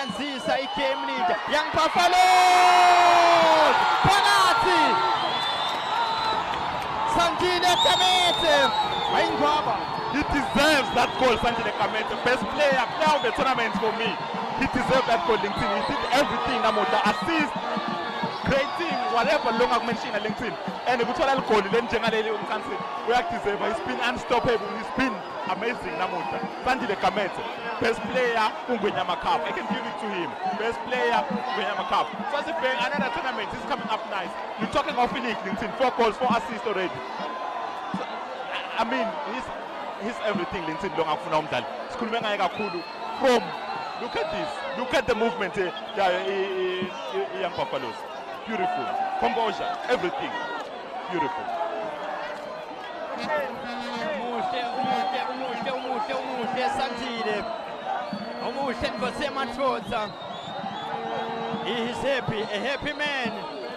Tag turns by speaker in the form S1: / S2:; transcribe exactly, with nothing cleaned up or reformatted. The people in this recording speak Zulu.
S1: Anzisa i-game leader Young Buffaloes phakathi Sandile Kamete ayingwaba.
S2: He deserves that goal, Sandile Kamete. Best player, player of the tournament for me. He deserves that goal, LinkedIn. He did everything, Namoda. Assist, creating, whatever long I've mentioned at LinkedIn. And if you try to call it, then generally you can say, we have to say, but he's been unstoppable. He's been amazing, Namoda. Sandile Kamete. Best player, Ungwenyama Cup. I can give it to him. Best player, Ungwenyama Cup. So as if another tournament is coming up nice. You're talking of Philip, LinkedIn. Four goals, four assists already. So, I mean, he's he's everything LinkedIn long afuna umdlali. Sikhulume ngaye kakhulu from look at this. Look at the movement here. Yeah, Young Buffaloes. Beautiful. Composure, everything. Beautiful.
S1: Umuhle, umuhle, umuhle, umuhle, umuhle Sandile. Umuhle Nkosi Matrotsa. He is happy, a happy man.